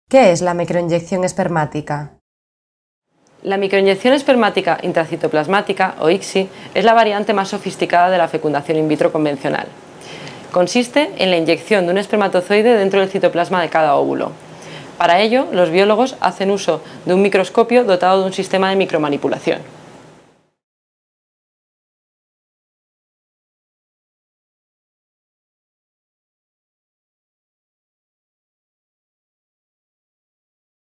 ¿Qué es la microinyección espermática? La microinyección espermática intracitoplasmática, o ICSI, es la variante más sofisticada de la fecundación in vitro convencional. Consiste en la inyección de un espermatozoide dentro del citoplasma de cada óvulo. Para ello, los biólogos hacen uso de un microscopio dotado de un sistema de micromanipulación.